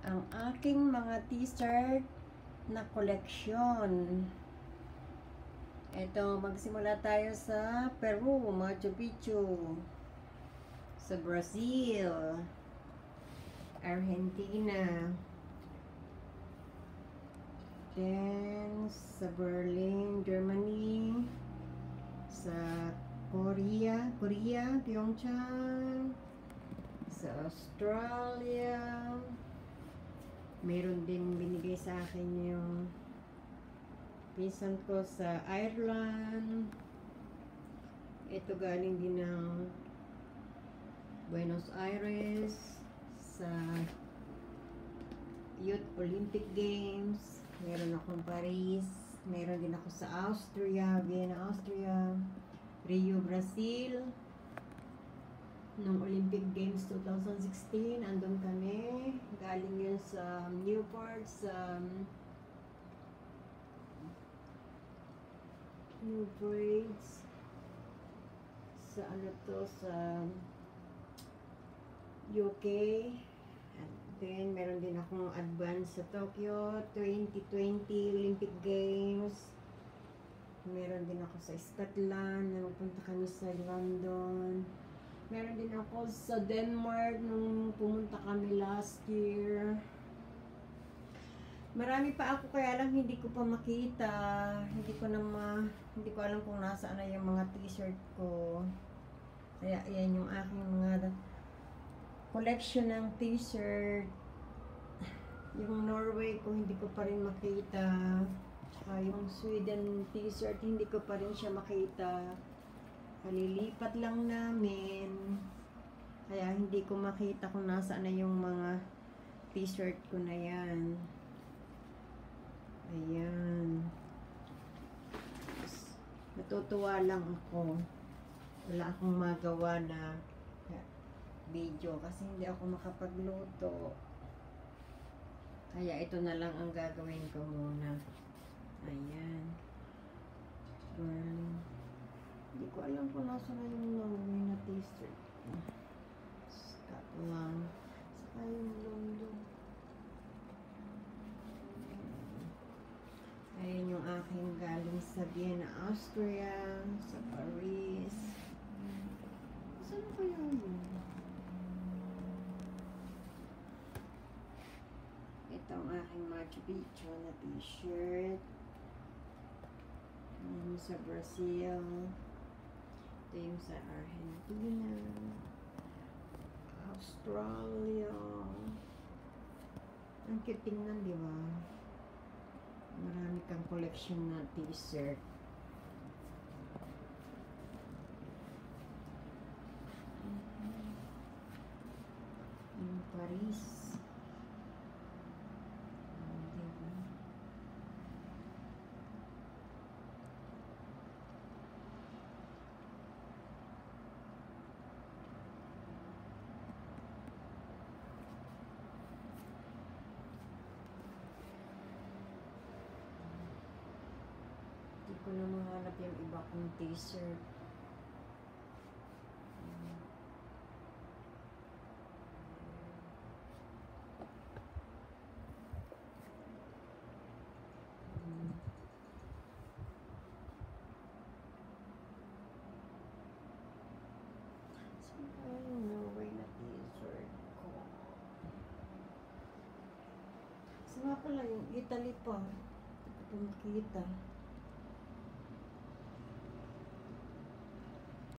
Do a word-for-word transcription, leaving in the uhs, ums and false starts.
ang aking mga t-shirt na koleksyon. Ito, magsimula tayo sa Peru, Machu Picchu, sa Brazil, Argentina, then sa Berlin, Germany, sa Korea, Korea, Pyeongchang, sa Australia. Meron din binigay sa akin yung pinsan ko sa Ireland. Ito galing din ng Buenos Aires, sa Youth Olympic Games. Meron akong Paris. Meron din ako sa Austria, Vienna, Austria, Rio, Brazil. Nung Olympic Games twenty sixteen, andun kami. Galing yun sa Newport, sa Newport, sa ano to, sa U K. And then, meron din akong advance sa Tokyo twenty twenty Olympic Games. Meron din ako sa Scotland, napunta kami sa London. Meron din ako sa Denmark nung pumunta kami last year. Marami pa ako, kaya lang hindi ko pa makita. Hindi ko na ma, hindi ko alam kung nasaan na yung mga t-shirt ko. Kaya yan yung aking mga collection ng t-shirt. Yung Norway ko hindi ko pa rin makita. Tsaka yung Sweden t-shirt hindi ko pa rin siya makita. Kalilipat lang namin. Kaya hindi ko makita kung nasaan na yung mga t-shirt ko na yan. Ayan. Natutuwa lang ako. Wala akong magawa na video kasi hindi ako makapagluto. Kaya ito na lang ang gagawin ko muna. Ayan. Burn. Hindi ko alam kung nasa na yung Norway na t-shirt. Scotland. Saka yung London. Ayan yung aking galing sa Vienna, Austria. Sa Paris. Saan kaya yun? Ito ang aking Machu Picchu na t-shirt. Ayan sa Brazil. Ito yung sa Argentina, Australia. Ang cute tingnan, di ba? Marami kang collection na t-shirt. Yung Paris. Hindi ko na mahanap yung iba kong t-shirt. Ay, no way na t-shirt ko. Sa nga pala yung Italy pa. Hindi ko makita.